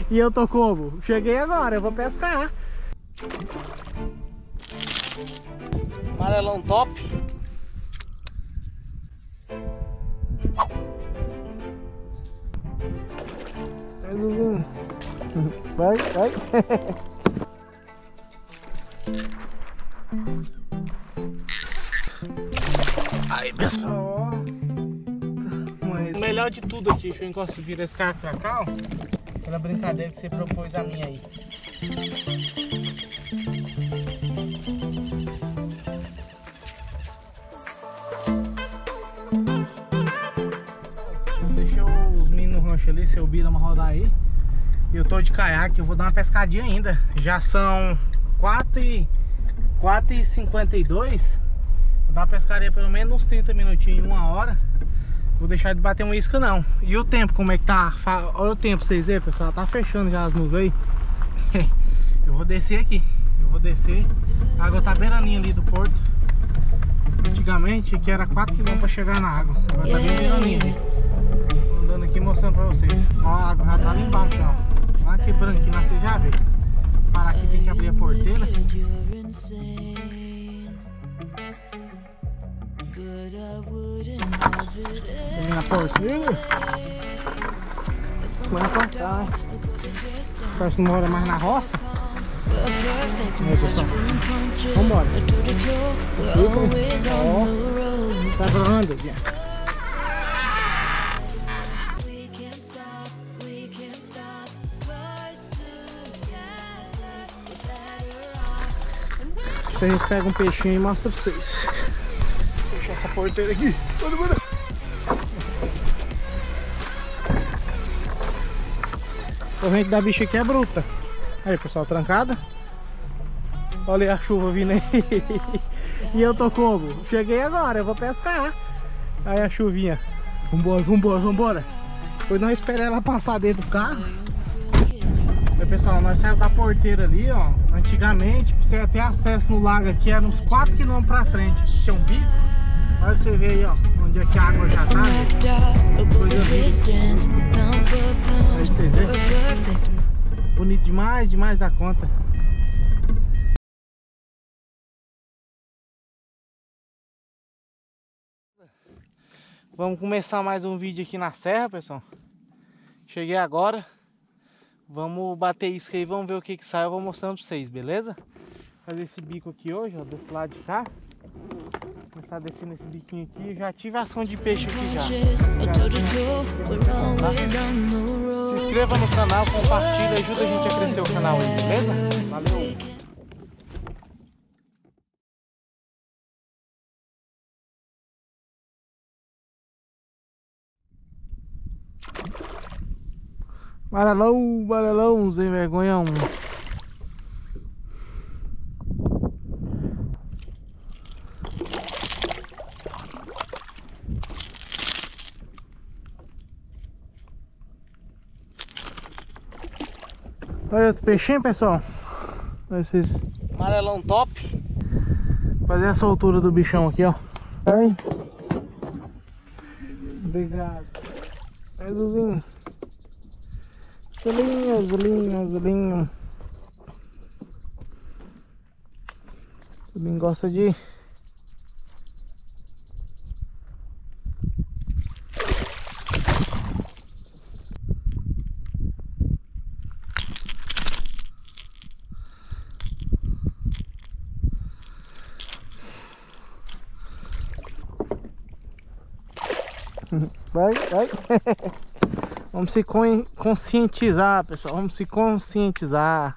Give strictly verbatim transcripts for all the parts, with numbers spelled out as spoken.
E eu tô como? Cheguei agora, eu vou pescar. Amarelão top. Vai, vai. Aí, pessoal. Mas o melhor de tudo aqui, deixa eu encostar, virar esse carro pra cá, ó. Aquela brincadeira que você propôs a mim aí. Deixa os meninos no rancho ali, seu Bira, rodar aí. E eu tô de caiaque, eu vou dar uma pescadinha ainda. Já são quatro e cinquenta e dois. Vou dar uma pescaria pelo menos uns trinta minutinhos, uma hora. Vou deixar de bater uma isca não. E o tempo, como é que tá? Olha o tempo, vocês verem, pessoal. Tá fechando já as nuvens aí. Eu vou descer aqui. Eu vou descer. A água tá beiraninha ali do porto. Antigamente aqui era quatro quilômetros pra chegar na água. Agora tá bem beiraninha ali. Tô andando aqui mostrando pra vocês. Ó, a água já tá ali embaixo, ó. Lá quebrando aqui na C J V. Parar aqui, tem que abrir a porteira. Vem na porteira. Vai cortar. Parece que não mora mais na roça. Aí, pessoal. Vambora. Ó. Tá voando aqui. Vocês pegam um peixinho e mostra pra vocês. Fechar essa porteira aqui. Bora, bora. A corrente da bicha aqui é bruta. Aí, pessoal, trancada. Olha a chuva vindo aí. E eu tô como? Cheguei agora, eu vou pescar. Aí a chuvinha. Vambora, vambora, vambora. Depois nós esperamos ela passar dentro do carro. Aí, pessoal, nós saímos da porteira ali, ó. Antigamente, pra você ter acesso no lago aqui, era uns quatro quilômetros pra frente. Tinha um bico. Olha pra você ver aí, ó. Onde é que a água já tá. Coisa linda. Aí vocês verem. Bonito demais, demais da conta. Vamos começar mais um vídeo aqui na serra, pessoal. Cheguei agora. Vamos bater isca aí, vamos ver o que que sai. Eu vou mostrando pra vocês, beleza? Fazer esse bico aqui hoje, ó, desse lado de cá. Começar descendo esse biquinho aqui. Já tive ação de peixe aqui já. Tá? Se inscreva no canal, compartilha, ajuda a gente a crescer o canal aí, beleza? Valeu! Amarelão, amarelão, sem vergonha um. Olha outro peixinho, pessoal. Olha vocês. Amarelão top. Fazer a soltura do bichão aqui, ó. Aí. Obrigado. Azulzinho. Azulinho, azulinho, azulinho. Azulinho gosta de... Vai, vai. Vamos se conscientizar, pessoal. Vamos se conscientizar.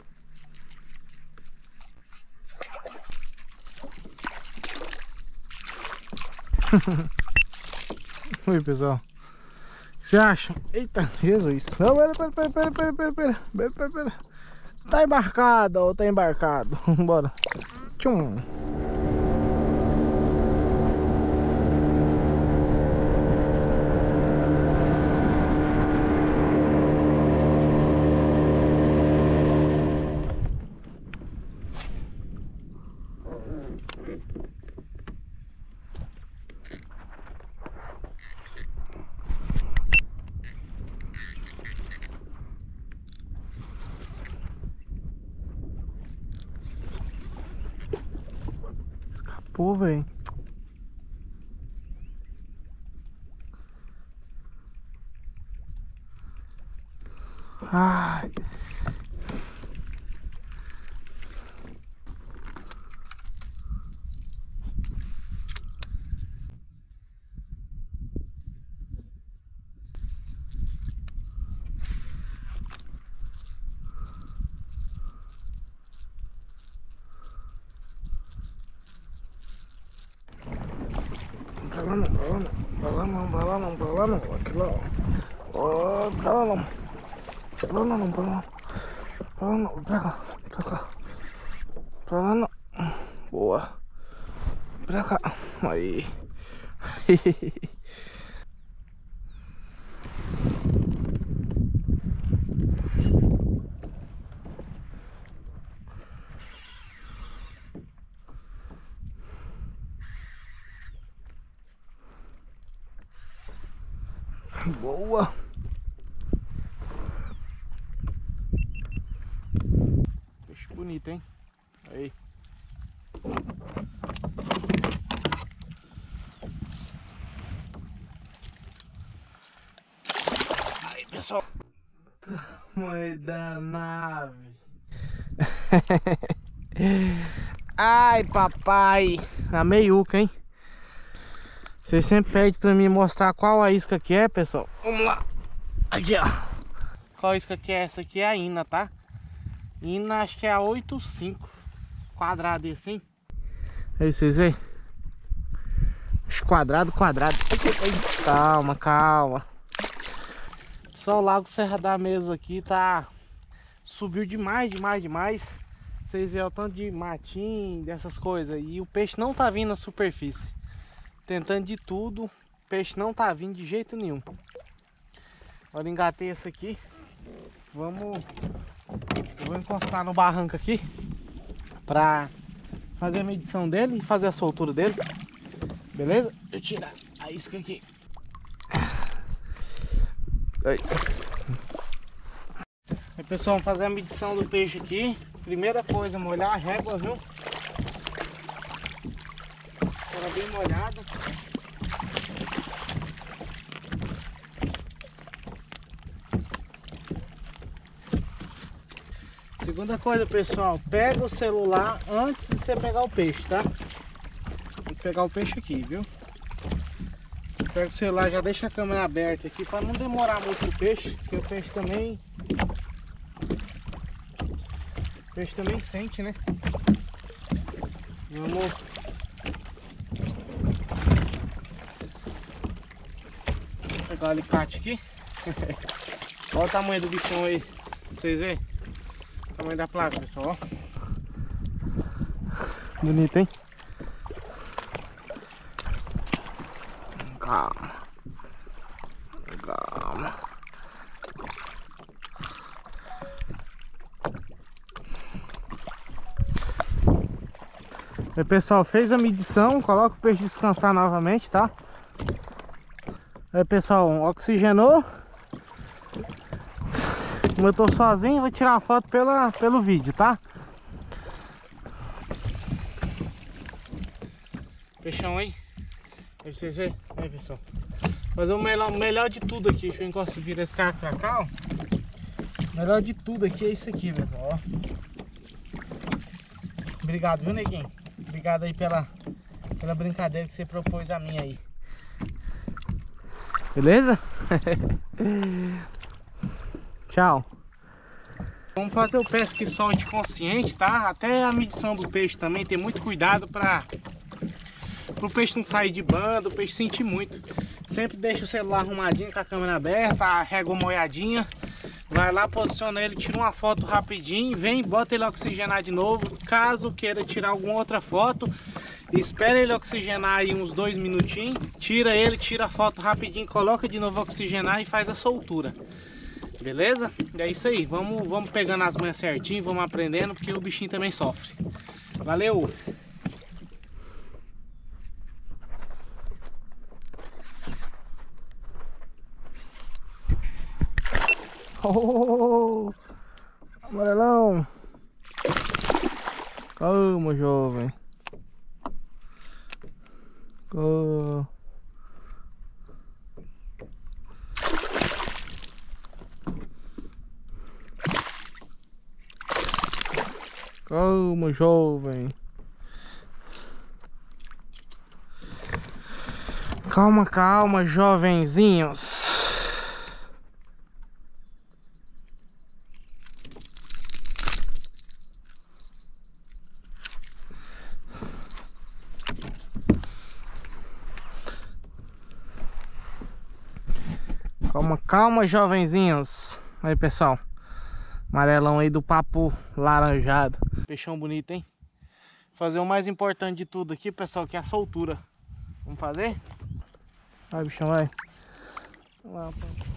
Oi, pessoal. O que você acha? Eita, Jesus. Não, pera, pera, pera, pera, pera, pera, pera, pera, pera. Tá embarcado, ó, tá embarcado. Bora. Tchum. Pô, velho. Ai. Pra lá não, pra lá não, pra lá não, pra lá não, pra lá não, aqui lá, ó. Ó, pra lá não, pra lá não, pra lá, pra lá não, pra cá, pra cá, pra lá não, boa, pra cá, aí. Boa. Peixe bonito, hein? Aí. Aí, pessoal. Tamanho da nave. Ai, papai. Na meiuca, hein? Vocês sempre pedem pra mim mostrar qual a isca que é, pessoal. Vamos lá. Aqui, ó. Qual isca que é? Essa aqui é a Ina, tá? Ina, acho que é a oito vírgula cinco. Quadrado assim. Aí, vocês veem? Quadrado, quadrado. Calma, calma. Só o Lago Serra da Mesa aqui tá... Subiu demais, demais, demais. Vocês veem o tanto de matinho, dessas coisas. E o peixe não tá vindo na superfície. Tentando de tudo, o peixe não tá vindo de jeito nenhum. Agora engatei esse aqui. Vamos... Eu vou encostar no barranco aqui pra fazer a medição dele e fazer a soltura dele. Beleza? Deixa eu tirar a isca aqui. Aí. Aí, pessoal, vamos fazer a medição do peixe aqui. Primeira coisa, molhar a régua, viu? Ela bem molhada. Segunda coisa, pessoal, pega o celular antes de você pegar o peixe, tá? Tem que pegar o peixe aqui, viu? Pega o celular, já deixa a câmera aberta aqui para não demorar muito o peixe, porque o peixe também... O peixe também sente, né? Vamos... Pegar o alicate aqui. Olha o tamanho do bichão aí. Vocês veem? O tamanho da placa, pessoal. Ó. Bonito, hein? Calma. Calma. Aí, pessoal, fez a medição. Coloca o peixe descansar novamente, tá? Aí, pessoal, oxigenou. Como eu tô sozinho, vou tirar a foto pela, pelo vídeo, tá? Peixão aí. Aí vocês verem. Aí, pessoal. Fazer o melhor, melhor de tudo aqui. Deixa eu encostar, virar esse carro pra cá, ó. O melhor de tudo aqui é isso aqui, pessoal, ó. Obrigado, viu, neguinho? Obrigado aí pela, pela brincadeira que você propôs a mim aí. Beleza? Tchau. Vamos fazer o pesca e solte consciente, tá? Até a medição do peixe também, tem muito cuidado para o peixe não sair de banda, o peixe sentir muito. Sempre deixa o celular arrumadinho com a câmera aberta, a régua molhadinha. Vai lá, posiciona ele, tira uma foto rapidinho, vem, bota ele oxigenar de novo. Caso queira tirar alguma outra foto, espera ele oxigenar aí uns dois minutinhos, tira ele, tira a foto rapidinho, coloca de novo oxigenar e faz a soltura. Beleza? É isso aí, vamos, vamos pegando as manhas certinho, vamos aprendendo, porque o bichinho também sofre. Valeu! Oh, amarelão! Calma, jovem. Oh. Calma, jovem. Calma, calma, jovenzinhos. Calma, calma, jovenzinhos. Aí, pessoal. Amarelão aí do papo laranjado. Peixão bonito, hein? Fazer o mais importante de tudo aqui, pessoal, que é a soltura. Vamos fazer? Vai, bichão, vai. Vamos lá, pô.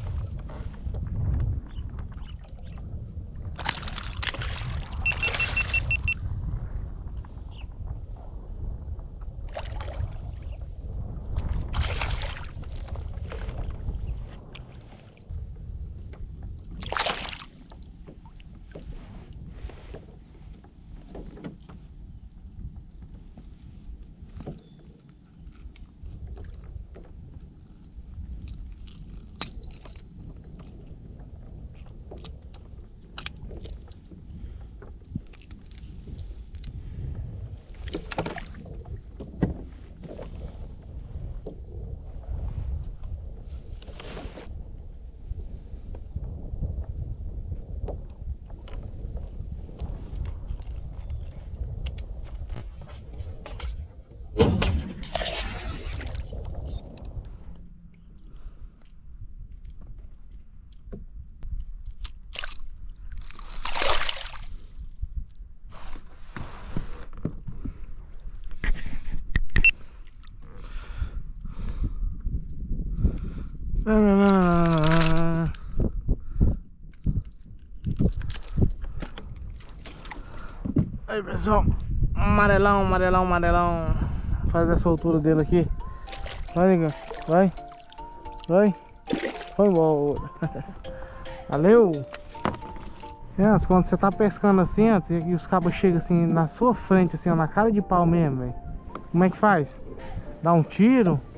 Aí, pessoal, amarelão, amarelão, amarelão. Fazer a soltura dele aqui. Vai, nega, vai. Vai. Foi embora. Valeu. Antes, quando você tá pescando assim, ó, e os cabos chegam assim na sua frente, assim, ó, na cara de pau mesmo, velho. Como é que faz? Dá um tiro?